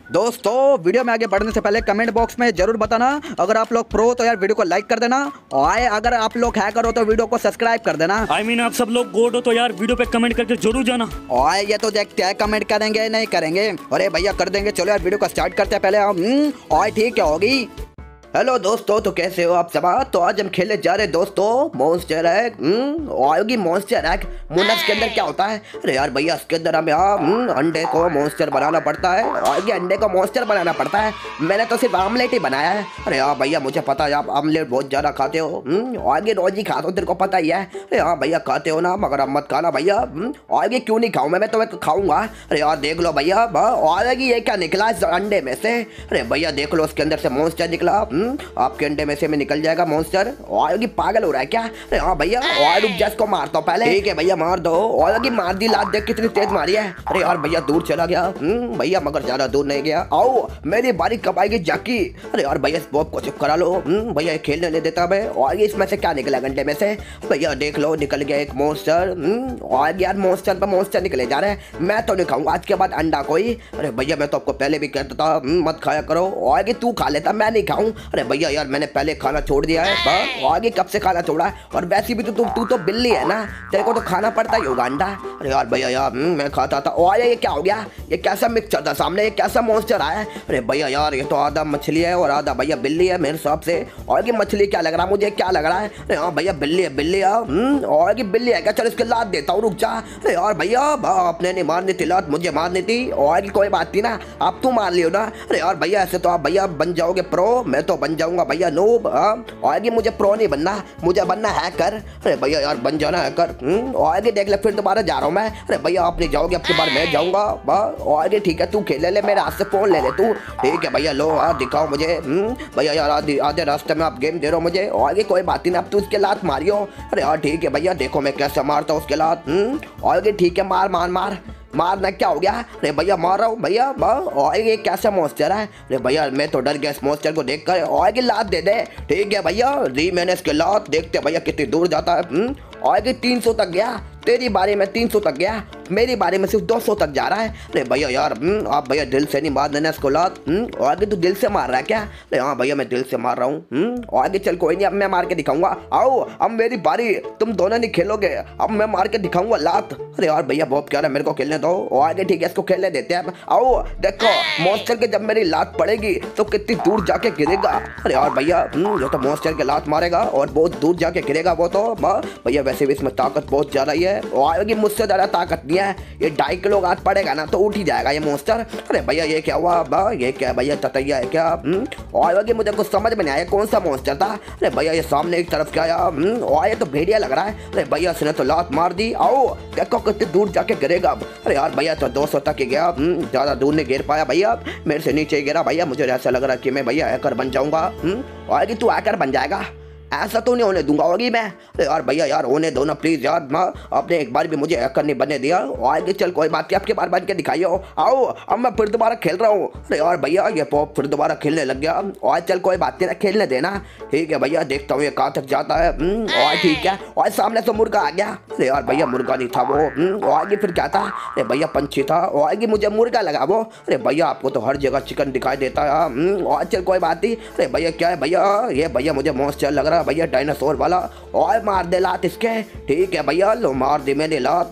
दोस्तों वीडियो में आगे बढ़ने से पहले कमेंट बॉक्स में जरूर बताना, अगर आप लोग प्रो तो यार वीडियो को लाइक कर देना, और अगर आप लोग हैकर हो तो वीडियो को सब्सक्राइब कर देना। आप सब लोग गोड हो तो यार वीडियो पे कमेंट करके जरूर जाना। और ये तो देखते हैं कमेंट करेंगे नहीं करेंगे। अरे भैया कर देंगे। चलो यार वीडियो को स्टार्ट करते हैं पहले हम। और ठीक है होगी। हेलो दोस्तों, तो कैसे हो आप सब। तो आज हम खेलने जा रहे हैं दोस्तों मॉन्स्टर हैक। आयोगी मॉन्स्टर हैक। मुन्नस के अंदर क्या होता है? अरे यार भैया इसके अंदर हमें अंडे को मॉन्स्टर बनाना पड़ता है। और ये अंडे को मॉन्स्टर बनाना पड़ता है। मैंने तो सिर्फ आमलेट ही बनाया है। अरे यार भैया मुझे पता है आप आमलेट बहुत ज़्यादा खाते हो। आगे रोज ही खाते हो, तेरे को पता ही है। अरे हाँ भैया खाते हो ना, मगर अब मत खाना भैया। आगे क्यों नहीं खाऊँ मैं तो खाऊंगा। अरे यार देख लो भैया, आगे ये क्या निकला इस अंडे में से। अरे भैया देख लो उसके अंदर से मॉन्स्टर निकला। आपके अंडे में से में निकल जाएगा मॉन्स्टर। ऑयल पागल हो रहा है क्या? अरे हाँ भैया ऑयल रुक जा, इसको मारता हूँ पहले। ठीक है भैया मार दो। ऑयल की मार दी, लात देख कितनी तेज मारी है। अरे यार भैया दूर चला गया। भैया मगर ज्यादा दूर नहीं गया। आओ मेरी बारी कब आएगी जाकी। अरे यार भैया इस बॉब को चुप करा लो। भैया खेलने नहीं देता मैं। और इसमें से क्या निकला अंडे में से? भैया देख लो निकल गया एक मॉन्स्टर। और यार मॉन्स्टर पर मॉन्स्टर निकले जा रहे हैं। मैं तो नहीं खाऊंगा आज के बाद अंडा कोई। अरे भैया मैं तो आपको पहले भी कहता था मत खाया करो। और तू खा लेता, मैं नहीं खाऊं। अरे भैया यार मैंने पहले खाना छोड़ दिया है। आगे कब से खाना छोड़ा है? और वैसे भी तो तू तो बिल्ली है ना, तेरे को तो खाना पड़ता ही होगा अंडा। अरे यार भैया यार मैं खाता था। और ये क्या हो गया? ये कैसा मिक्सचर था सामने? ये कैसा मॉन्स्टर आया है? अरे भैया यार ये तो आधा मछली है और आधा भैया बिल्ली है मेरे हिसाब से। और ये मछली क्या लग रहा है मुझे, क्या लग रहा है? अरे हाँ भैया बिल्ली है, बिल्ली है। और ये बिल्ली है क्या? चल इसके लात देता हूँ, रुक जा। अरे यार भैया आपने नहीं मारनी थी लात, मुझे मारनी थी। और कोई बात नहीं ना, आप तू मार लियो ना। अरे यार भैया ऐसे तो आप भैया बन जाओगे प्रो, मैं तो बन जाऊंगा भैया नूब। आगे मुझे प्रो नहीं बनना, मुझे बनना हैकर। अरे भैया यार बन जाना हैकर। आगे देख ले, फिर दोबारा जा रहा हूँ मैं। अरे भैया आप नहीं जाओगे, अब की बार मैं जाऊंगा। आगे ठीक है, तू खेल ले, मेरे हाथ से फोन ले ले तू। ठीक है भैया लो दिखाओ मुझे। भैया यार आधे रास्ते में आप गेम दे रहे हो मुझे। आगे कोई बात नहीं, अब तू उसके लात मारियो। अरे यार ठीक है भैया, देखो मैं कैसे मारता हूँ उसके लात। आगे ठीक है, मार मार मार मारना। क्या हो गया? अरे भैया मार रहा हूँ भैया। और ये कैसा मॉन्स्टर है? अरे भैया मैं तो डर गया इस मॉन्स्टर को देखकर। और की लात दे दे। ठीक है भैया दी मैंने इसके लात, देखते भैया कितनी दूर जाता है। और 300 तक गया, तेरी बारी में 300 तक गया, मेरी बारी में सिर्फ 200 तक जा रहा है। अरे भैया यार आप भैया दिल से नहीं मार देना इसको लात। और आगे तू दिल से मार रहा है क्या? अरे हाँ भैया मैं दिल से मार रहा हूँ। और आगे चल कोई नहीं, अब मैं मार के दिखाऊंगा। आओ अब मेरी बारी, तुम दोनों नहीं खेलोगे, अब मैं मार के दिखाऊंगा लात। अरे यार भैया बहुत कह रहा है मेरे को खेलने दो। और आगे ठीक है इसको खेलने देते हैं। आओ देखो मॉन्स्टर के जब मेरी लात पड़ेगी तो कितनी दूर जाके गिरेगा। अरे यार भैया जो तो मॉन्स्टर के लात मारेगा और बहुत दूर जाके गिरेगा वो तो। भैया वैसे भी इसमें ताकत बहुत ज्यादा ही है। और मुझसे ज्यादा ताकत नहीं है। ये 2.5 किलो हाथ पड़ेगा ना तो उठ ही जाएगा ये मॉन्स्टर। अरे भैया ये क्या हुआ? ये क्या भैया ततैया है क्या? और मुझे कुछ समझ में नहीं आया कौन सा मॉन्स्टर था। अरे भैया ये सामने एक तरफ क्या आया? और ये तो भेड़िया लग रहा है। अरे भैया इसने तो लात मार दी। आओ देखो कितनी दूर जाके गिरेगा। अरे यार भैया तो 200 तक ही गया, ज्यादा दूर नहीं गिर पाया भैया, मेरे से नीचे गिरा। भैया मुझे ऐसा लग रहा है कि मैं भैया हैकर बन जाऊंगा। और तू हैकर बन जाएगा? ऐसा तो नहीं होने दूंगा होगी मैं। अरे यार भैया यार होने दो ना प्लीज यार। आपने एक बार भी मुझे हैकर नहीं बनने दिया। आगे चल कोई बात नहीं, आपके बार बन के दिखाइए। आओ अब मैं फिर दोबारा खेल रहा हूँ। अरे यार भैया ये पॉप फिर दोबारा खेलने लग गया। और चल कोई बात नहीं, खेलने देना। ठीक है भैया देखता हूँ ये कहाँ तक जाता है। और ठीक है, और सामने से मुर्गा आ गया। अरे यार भैया मुर्गा नहीं था वो। आगे फिर क्या था? अरे भैया पंछी था। और आगे मुझे मुर्गा लगा वो। अरे भैया आपको तो हर जगह चिकन दिखाई देता है। और चल कोई बात नहीं। अरे भैया क्या है भैया? ये भैया मुझे मॉन्स्टर लग रहा है भैया, डायनासोर वाला। और मार दे लात इसके। ठीक है भैया लो मार दे मैंने लात।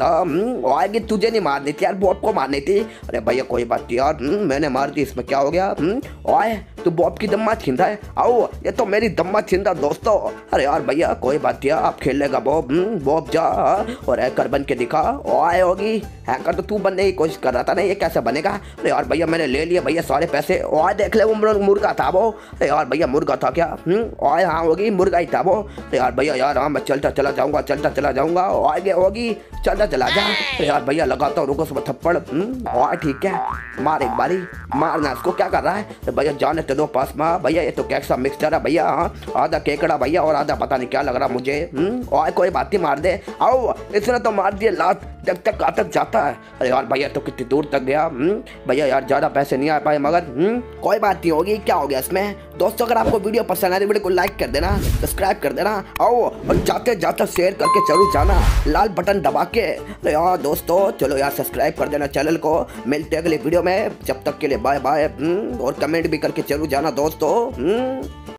और तुझे नहीं मारनी थी यार, बॉब को मारनी थी। अरे भैया कोई बात नहीं यार, मैंने मार दी, इसमें क्या हो गया? और तू बॉब की दम्मा छीनता है। आओ ये तो मेरी दम्मा छीनता दोस्तों। अरे यार भैया कोई बात नहीं, आप खेल लेगा बॉब। बॉब जा और हैकर बन के दिखा। और होगी हैकर तो तू बनने की कोशिश कर रहा था ना, ये कैसे बनेगा? अरे यार भैया मैंने ले लिए भैया सारे पैसे। और देख ले वो मुर्गा था वो। अरे यार भैया मुर्गा था क्या? और हाँ होगी मुर्गा ही था वो। अरे यार भैया यार हाँ मैं चलता चला जाऊंगा, चलता चला जाऊंगा। और आगे होगी चलता चला जा। अरे यार भैया लगाता हूँ, रुको उसमें थप्पड़। और ठीक है मार एक बारी, मारना इसको। क्या कर रहा है? तो भैया जाने ते दो पास में भैया। ये तो कैसा मिक्सचर है भैया। आधा केकड़ा भैया और आधा पता नहीं क्या लग रहा मुझे। और कोई बात नहीं मार दे। आओ इसने तो मार दिए लात। जब तक कहाँ तक जाता है। अरे यार भैया तो कितनी दूर तक गया। भैया यार ज़्यादा पैसे नहीं आ पाए मगर कोई बात नहीं होगी, क्या हो गया इसमें। दोस्तों अगर आपको वीडियो पसंद आए तो वीडियो को लाइक कर देना, सब्सक्राइब कर देना, आओ और जाते जाते शेयर करके जरूर जाना लाल बटन दबा के। अरे यार दोस्तों चलो यार सब्सक्राइब कर देना चैनल को। मिलते हैं अगले वीडियो में, जब तक के लिए बाय बाय। और कमेंट भी करके जरूर जाना दोस्तों।